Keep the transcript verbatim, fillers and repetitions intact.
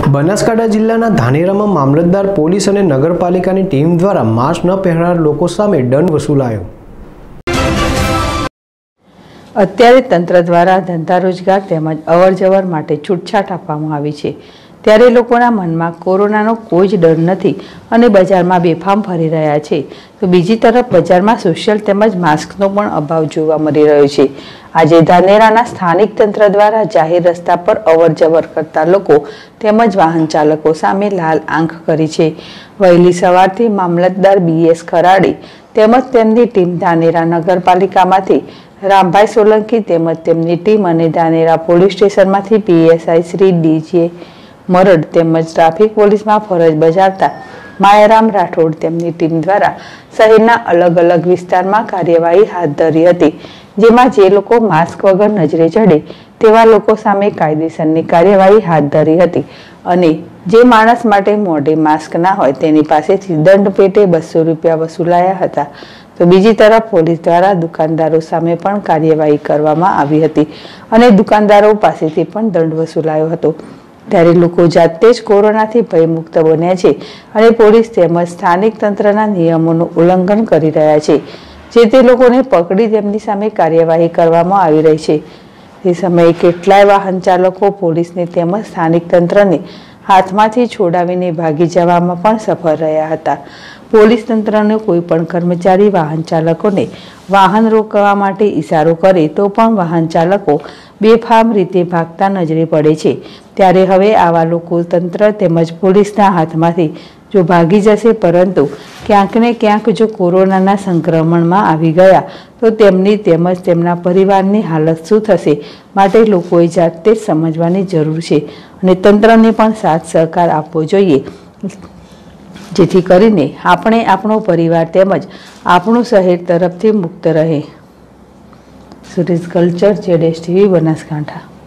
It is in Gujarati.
બનાસકાંઠા જિલ્લાના ધાનેરામાં મામલતદાર પોલીસ અને નગરપાલિકાની ટીમ દ્વારા માસ્ક ન પહેરનાર લોકો સામે દંડ વસૂલાયો। અત્યારે તંત્ર દ્વારા ધંધા રોજગાર તેમજ અવરજવર માટે છૂટછાટ આપવામાં આવી છે, ત્યારે લોકોના મનમાં કોરોનાનો કોઈ જ ડર નથી અને બજારમાં બેફામ ફરી રહ્યા છે, તો બીજી તરફ બજારમાં સોશિયલ તેમજ માસ્કનો પણ અભાવ જોવા મળી રહ્યો છે। આજે ધાનેરાના સ્થાનિક તંત્ર દ્વારા જાહેર રસ્તા પર અવરજવર કરતા લોકો તેમજ વાહન ચાલકો સામે લાલ આંખ કરી છે। વહેલી સવારથી મામલતદાર બી એસ ખરાડી તેમજ તેમની ટીમ ધાનેરા નગરપાલિકામાંથી રામભાઈ સોલંકી તેમજ તેમની ટીમ અને ધાનેરા પોલીસ સ્ટેશનમાંથી P S I Shri D J Marad તેમજ ટ્રાફિક પોલીસમાં ફરજ બજાવતા માયારામ રાઠોડ તેમની ટીમ દ્વારા શહેરના અલગ અલગ વિસ્તારમાં કાર્યવાહી હાથ ધરી હતી, જેમાં જે લોકો માસ્ક વગર નજરે ચડે તેવા લોકો સામે કાયદેસરની કાર્યવાહી હાથ ધરી હતી અને જે માણસ માટે મોઢે માસ્ક ના હોય તેની પાસેથી દંડ પેટે બસો રૂપિયા વસૂલાયા હતા। તો બીજી તરફ પોલીસ દ્વારા દુકાનદારો સામે પણ કાર્યવાહી કરવામાં આવી હતી અને દુકાનદારો પાસેથી પણ દંડ વસૂલાયો હતો। ત્યારે લોકો જાતે જ કોરોનાથી ભયમુક્ત બન્યા છે અને પોલીસ તેમજ સ્થાનિક તંત્રના નિયમોનું ઉલ્લંઘન કરી રહ્યા છે, જે તે લોકોને પકડી તેમની સામે કાર્યવાહી કરવામાં આવી રહી છે। તે સમયે કેટલાય વાહન ચાલકો પોલીસને તેમજ સ્થાનિક તંત્રને હાથમાંથી છોડાવીને ભાગી જવામાં પણ સફળ રહ્યા હતા। પોલીસ તંત્રનો કોઈ પણ કર્મચારી વાહન ચાલકોને વાહન રોકવા માટે ઈશારો કરે તો પણ વાહન ચાલકો બેફામ રીતે ભાગતા નજરે પડે છે, ત્યારે હવે આવા લોકો તંત્ર તેમજ પોલીસના હાથમાંથી જો ભાગી જશે, પરંતુ ક્યાંક ને ક્યાંક જો કોરોનાના સંક્રમણમાં આવી ગયા તો તેમની તેમજ તેમના પરિવારની હાલત શું થશે, માટે લોકોએ જાતે જ સમજવાની જરૂર છે અને તંત્રને પણ સાથ સહકાર આપવો જોઈએ, જેથી કરીને આપણે આપણો પરિવાર તેમજ આપણું શહેર તરફથી મુક્ત રહે। સુરેશ કલ્ચર, જેડ એસ ટીવી, બનાસકાંઠા।